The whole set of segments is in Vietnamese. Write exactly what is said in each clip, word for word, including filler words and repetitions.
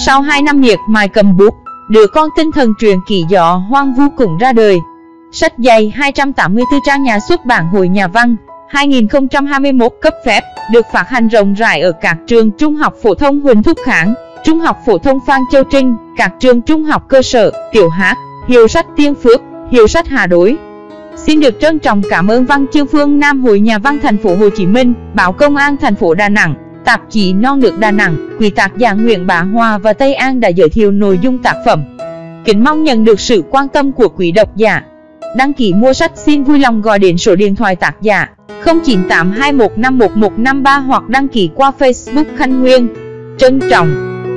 Sau hai năm miệt mài cầm bút, đứa con tinh thần truyện kỷ gió hoang vu cũng ra đời. Sách dày hai trăm tám mươi tư trang, nhà xuất bản Hội Nhà văn, hai nghìn không trăm hai mươi mốt cấp phép, được phát hành rộng rãi ở các trường trung học phổ thông Huỳnh Thúc Kháng, Trung học phổ thông Phan Châu Trinh, các trường trung học cơ sở, tiểu hát, Hiệu sách Tiên Phước, Hiệu sách Hà Đối. Xin được trân trọng cảm ơn Văn chương Phương Nam, Hội Nhà văn thành phố Hồ Chí Minh, Báo Công an thành phố Đà Nẵng, tạp chí Non Nước Đà Nẵng, quý tác giả Nguyễn Bá Hòa và Tây An đã giới thiệu nội dung tác phẩm. Kính mong nhận được sự quan tâm của quý độc giả. Đăng ký mua sách xin vui lòng gọi đến số điện thoại tác giả không chín tám hai một năm một một năm ba hoặc đăng ký qua Facebook Khanh Nguyên. Trân trọng.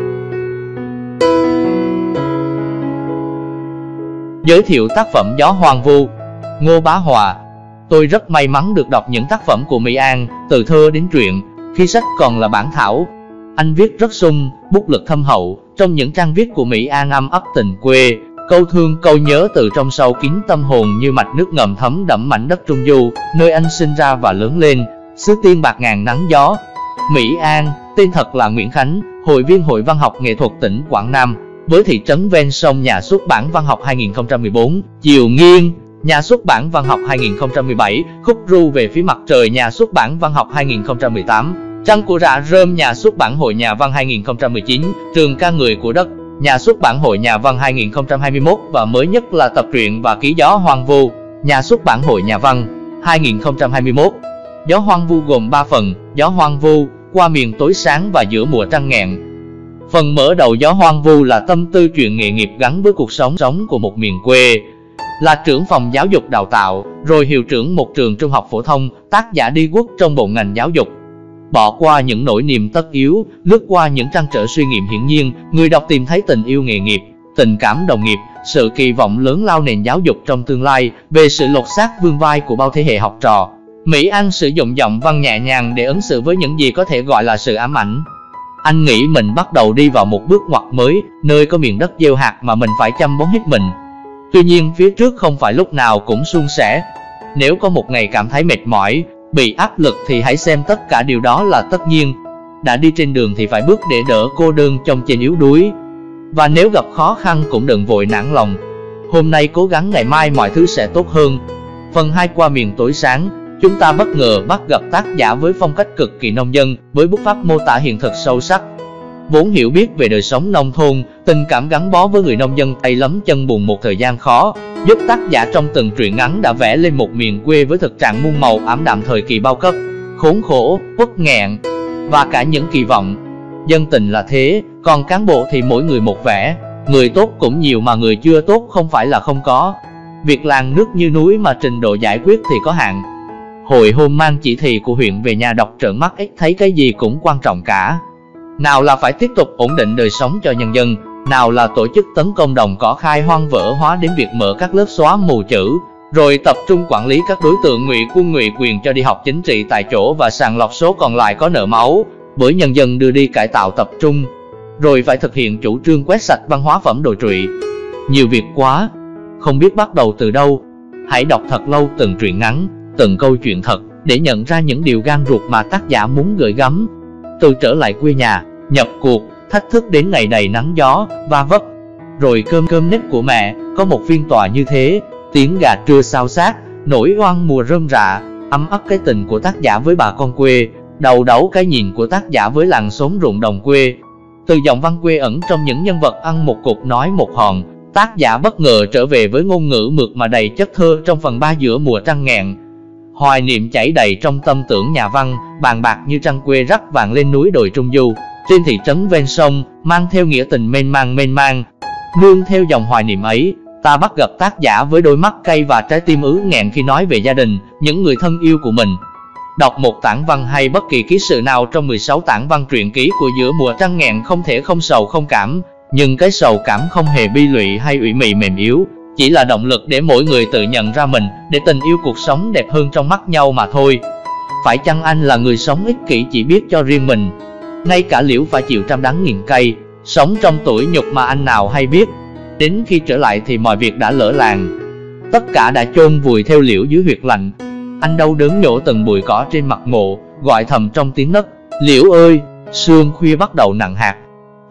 Giới thiệu tác phẩm Gió Hoang Vu, Ngô Bá Hòa. Tôi rất may mắn được đọc những tác phẩm của Mỹ An, từ thơ đến truyện, khi sách còn là bản thảo. Anh viết rất sung, bút lực thâm hậu. Trong những trang viết của Mỹ An âm ấp tình quê, câu thương câu nhớ từ trong sâu kín tâm hồn như mạch nước ngầm thấm đẫm mảnh đất Trung Du, nơi anh sinh ra và lớn lên, xứ tiên bạc ngàn nắng gió. Mỹ An, tên thật là Nguyễn Khánh, hội viên Hội Văn học Nghệ thuật tỉnh Quảng Nam, với thị trấn ven sông, nhà xuất bản Văn học hai nghìn không trăm mười bốn, Chiều Nghiêng, nhà xuất bản Văn học hai nghìn không trăm mười bảy, Khúc Ru về phía mặt trời, nhà xuất bản Văn học hai nghìn không trăm mười tám, Trăng của Rạ Rơm, nhà xuất bản Hội Nhà văn hai nghìn không trăm mười chín, Trường ca Người của Đất, nhà xuất bản Hội Nhà văn hai nghìn không trăm hai mươi mốt và mới nhất là tập truyện và ký Gió Hoang Vu, nhà xuất bản Hội Nhà văn hai nghìn không trăm hai mươi mốt. Gió Hoang Vu gồm ba phần: Gió Hoang Vu, Qua miền tối sáng và Giữa mùa trăng nghẹn. Phần mở đầu Gió Hoang Vu là tâm tư chuyện nghề nghiệp gắn với cuộc sống sống của một miền quê. Là trưởng phòng giáo dục đào tạo, rồi hiệu trưởng một trường trung học phổ thông, tác giả đi guốc trong bộ ngành giáo dục. Bỏ qua những nỗi niềm tất yếu, lướt qua những trăn trở suy nghiệm hiển nhiên, người đọc tìm thấy tình yêu nghề nghiệp, tình cảm đồng nghiệp, sự kỳ vọng lớn lao nền giáo dục trong tương lai, về sự lột xác vương vai của bao thế hệ học trò. Mỹ An sử dụng giọng văn nhẹ nhàng để ứng xử với những gì có thể gọi là sự ám ảnh. Anh nghĩ mình bắt đầu đi vào một bước ngoặt mới, nơi có miền đất gieo hạt mà mình phải chăm bón hết mình. Tuy nhiên phía trước không phải lúc nào cũng suôn sẻ. Nếu có một ngày cảm thấy mệt mỏi, bị áp lực thì hãy xem tất cả điều đó là tất nhiên. Đã đi trên đường thì phải bước để đỡ cô đơn trong trên yếu đuối. Và nếu gặp khó khăn cũng đừng vội nản lòng. Hôm nay cố gắng, ngày mai mọi thứ sẽ tốt hơn. Phần hai, Qua miền tối sáng, chúng ta bất ngờ bắt gặp tác giả với phong cách cực kỳ nông dân, với bút pháp mô tả hiện thực sâu sắc. Vốn hiểu biết về đời sống nông thôn, tình cảm gắn bó với người nông dân tay lấm chân bùn một thời gian khó, giúp tác giả trong từng truyện ngắn đã vẽ lên một miền quê với thực trạng muôn màu ảm đạm thời kỳ bao cấp, khốn khổ, uất nghẹn và cả những kỳ vọng. Dân tình là thế, còn cán bộ thì mỗi người một vẻ. Người tốt cũng nhiều mà người chưa tốt không phải là không có. Việc làng nước như núi mà trình độ giải quyết thì có hạn. Hồi hôm mang chỉ thị của huyện về nhà đọc trợn mắt ếch, thấy cái gì cũng quan trọng cả. Nào là phải tiếp tục ổn định đời sống cho nhân dân, nào là tổ chức tấn công đồng cỏ khai hoang vỡ hóa đến việc mở các lớp xóa mù chữ, rồi tập trung quản lý các đối tượng ngụy quân ngụy quyền cho đi học chính trị tại chỗ và sàng lọc số còn lại có nợ máu, bởi nhân dân đưa đi cải tạo tập trung, rồi phải thực hiện chủ trương quét sạch văn hóa phẩm đồi trụy. Nhiều việc quá, không biết bắt đầu từ đâu. Hãy đọc thật lâu từng truyện ngắn, từng câu chuyện thật, để nhận ra những điều gan ruột mà tác giả muốn gửi gắm. Từ trở lại quê nhà, nhập cuộc, thách thức đến ngày đầy nắng gió, va vấp, rồi cơm cơm nếp của mẹ, có một phiên tòa như thế, tiếng gà trưa xao xát, nỗi oan mùa rơm rạ, ấm áp cái tình của tác giả với bà con quê, đầu đấu cái nhìn của tác giả với làng xóm ruộng đồng quê. Từ giọng văn quê ẩn trong những nhân vật ăn một cục nói một hòn, tác giả bất ngờ trở về với ngôn ngữ mượt mà đầy chất thơ trong phần ba, Giữa mùa trăng nghẹn. Hoài niệm chảy đầy trong tâm tưởng nhà văn, bàn bạc như trăng quê rắc vàng lên núi đồi Trung Du, trên thị trấn ven sông, mang theo nghĩa tình mênh mang mênh mang. Nương theo dòng hoài niệm ấy, ta bắt gặp tác giả với đôi mắt cay và trái tim ứ nghẹn khi nói về gia đình, những người thân yêu của mình. Đọc một tản văn hay bất kỳ ký sự nào trong mười sáu tản văn truyện ký của Giữa mùa trăng nghẹn không thể không sầu không cảm, nhưng cái sầu cảm không hề bi lụy hay ủy mị mềm yếu, chỉ là động lực để mỗi người tự nhận ra mình, để tình yêu cuộc sống đẹp hơn trong mắt nhau mà thôi. Phải chăng anh là người sống ích kỷ chỉ biết cho riêng mình? Ngay cả liễu phải chịu trăm đắng nghìn cay, sống trong tủi nhục mà anh nào hay biết. Đến khi trở lại thì mọi việc đã lỡ làng, tất cả đã chôn vùi theo liễu dưới huyệt lạnh. Anh đau đớn nhổ từng bụi cỏ trên mặt mộ, gọi thầm trong tiếng nấc: "Liễu ơi!" Sương khuya bắt đầu nặng hạt.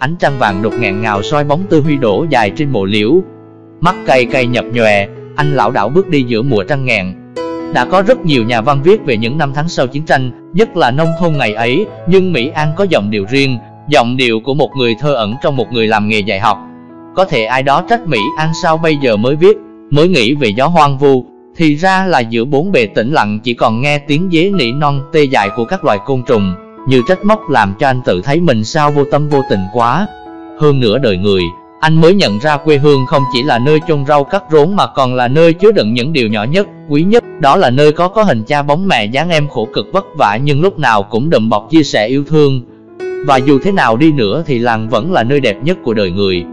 ánh trăng vàng đục ngạn ngào soi bóng Tư Huy đổ dài trên mộ liễu. Mắt cay cay nhập nhòe, anh lảo đảo bước đi giữa mùa trăng ngàn. Đã có rất nhiều nhà văn viết về những năm tháng sau chiến tranh, nhất là nông thôn ngày ấy, nhưng Mỹ An có giọng điệu riêng, giọng điệu của một người thơ ẩn trong một người làm nghề dạy học. Có thể ai đó trách Mỹ An sao bây giờ mới viết, mới nghĩ về gió hoang vu, thì ra là giữa bốn bề tĩnh lặng chỉ còn nghe tiếng dế nỉ non tê dại của các loài côn trùng, như trách móc làm cho anh tự thấy mình sao vô tâm vô tình quá. Hơn nửa đời người, anh mới nhận ra quê hương không chỉ là nơi chôn rau cắt rốn mà còn là nơi chứa đựng những điều nhỏ nhất, quý nhất. Đó là nơi có có hình cha bóng mẹ dáng em khổ cực vất vả nhưng lúc nào cũng đùm bọc chia sẻ yêu thương. Và dù thế nào đi nữa thì làng vẫn là nơi đẹp nhất của đời người.